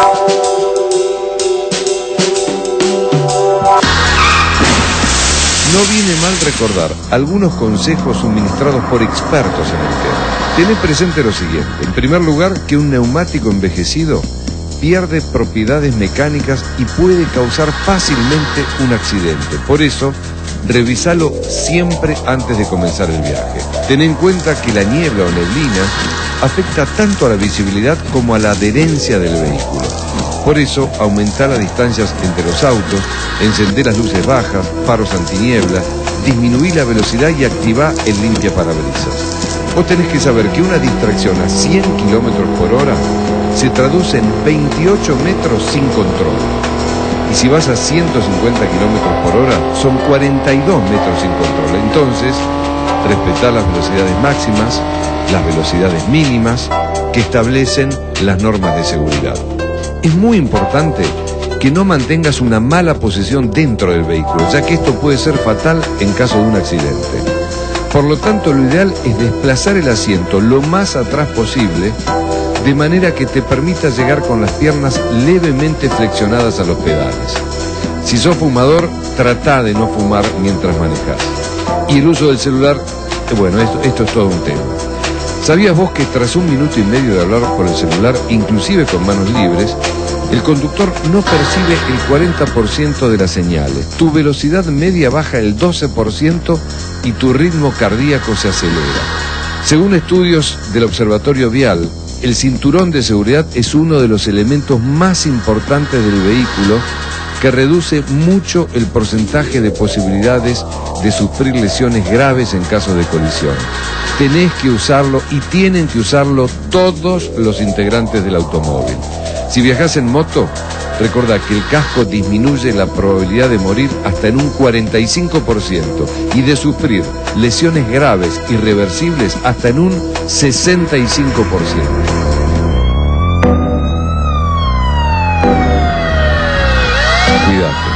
No viene mal recordar algunos consejos suministrados por expertos en el tema. Tened presente lo siguiente. En primer lugar, que un neumático envejecido pierde propiedades mecánicas y puede causar fácilmente un accidente. Por eso, revisalo siempre antes de comenzar el viaje. Ten en cuenta que la niebla o neblina afecta tanto a la visibilidad como a la adherencia del vehículo. Por eso, aumentar las distancias entre los autos, encender las luces bajas, faros antiniebla, disminuir la velocidad y activar el limpiaparabrisas. Vos tenés que saber que una distracción a 100 km/h se traduce en 28 metros sin control. Y si vas a 150 km/h, son 42 metros sin control. Entonces, respetar las velocidades máximas, las velocidades mínimas que establecen las normas de seguridad. Es muy importante que no mantengas una mala posición dentro del vehículo, ya que esto puede ser fatal en caso de un accidente. Por lo tanto, lo ideal es desplazar el asiento lo más atrás posible, de manera que te permita llegar con las piernas levemente flexionadas a los pedales. Si sos fumador, trata de no fumar mientras manejas. Y el uso del celular, bueno, esto es todo un tema. ¿Sabías vos que tras 1 minuto y medio de hablar por el celular, inclusive con manos libres, el conductor no percibe el 40% de las señales? Tu velocidad media baja el 12% y tu ritmo cardíaco se acelera. Según estudios del Observatorio Vial, el cinturón de seguridad es uno de los elementos más importantes del vehículo, que reduce mucho el porcentaje de posibilidades de sufrir lesiones graves en caso de colisión. Tenés que usarlo y tienen que usarlo todos los integrantes del automóvil. Si viajás en moto, recordá que el casco disminuye la probabilidad de morir hasta en un 45% y de sufrir lesiones graves irreversibles hasta en un 65%. Cuidado.